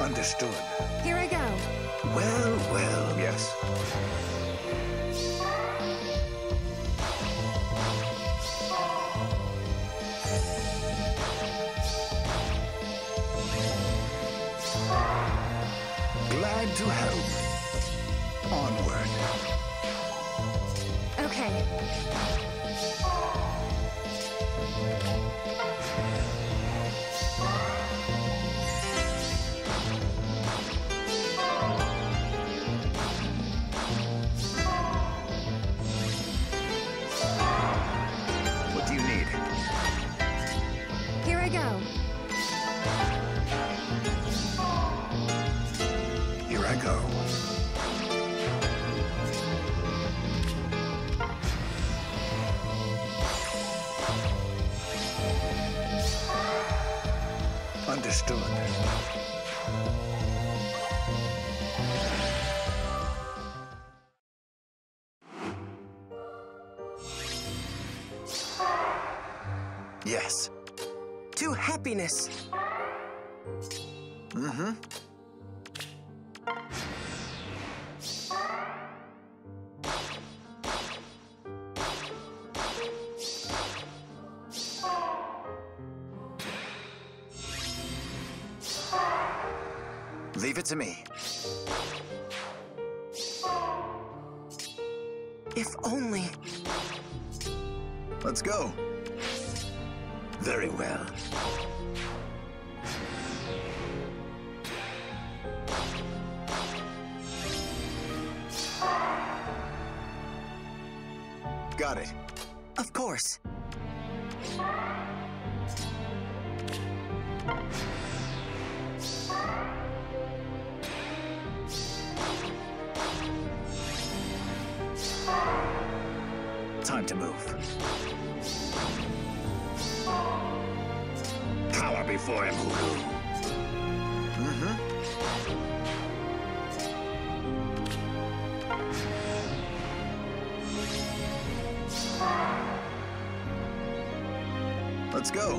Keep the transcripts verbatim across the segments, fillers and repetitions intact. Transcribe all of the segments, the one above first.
Understood. Here I go. Well, well, yes. Glad to help. Onward. Okay. What do you need? Here I go. Here I go. Understood. Yes. To happiness. Mm-hmm. Leave it to me. If only. Let's go. Very well. Got it. Of course. Time to move. Cower before him, Hulu. Mm-hmm. Let's go.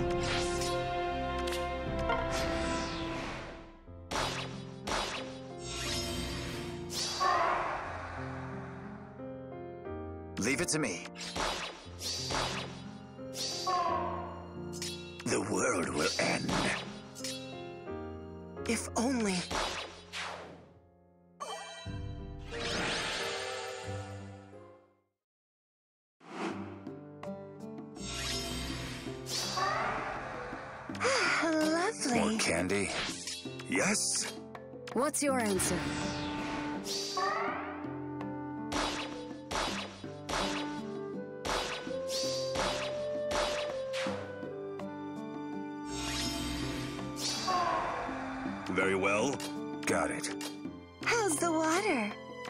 Leave it to me. The world will end. If only. Lovely. More candy? Yes. What's your answer? Very well. Got it. How's the water?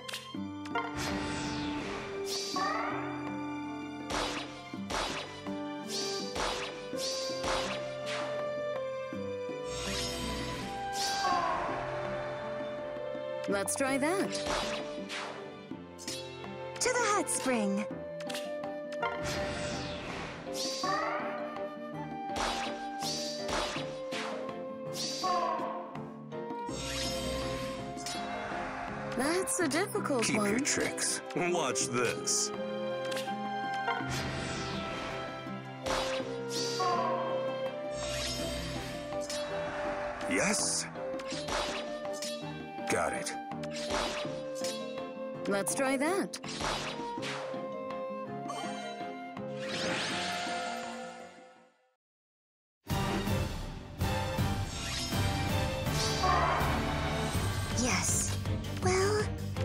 Let's try that. To the hot spring. That's a difficult Keep one. your tricks. Watch this. Yes. Got it. Let's try that. Yes. Well,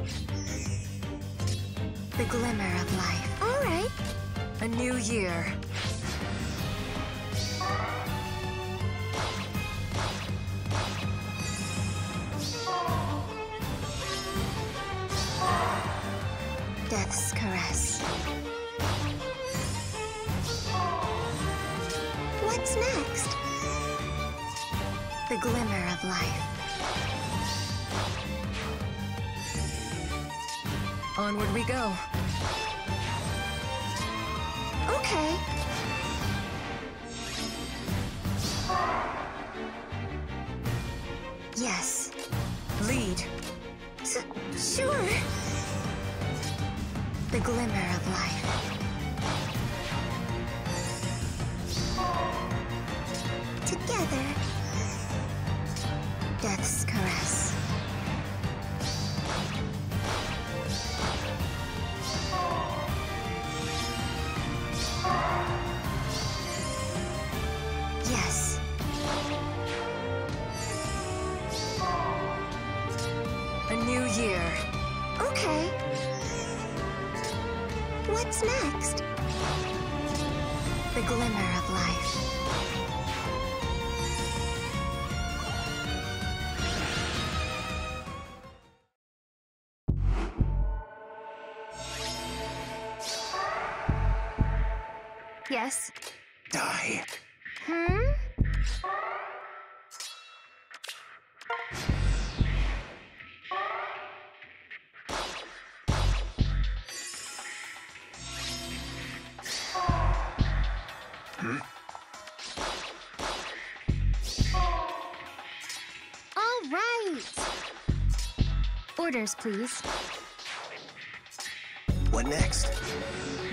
the glimmer of life. All right. A new year. Death's caress. What's next? The glimmer of life. Onward we go. Okay. Yes. glimmer of life. Together. Death's caress. Yes. A new year. Okay. What's next? The glimmer of life. Yes. Die. Hmm? All right. Orders, please. What next?